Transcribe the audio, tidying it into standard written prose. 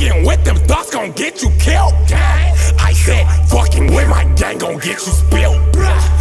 Fucking with them thoughts gon' get you killed. I said, fucking with my gang gon' get you spilled.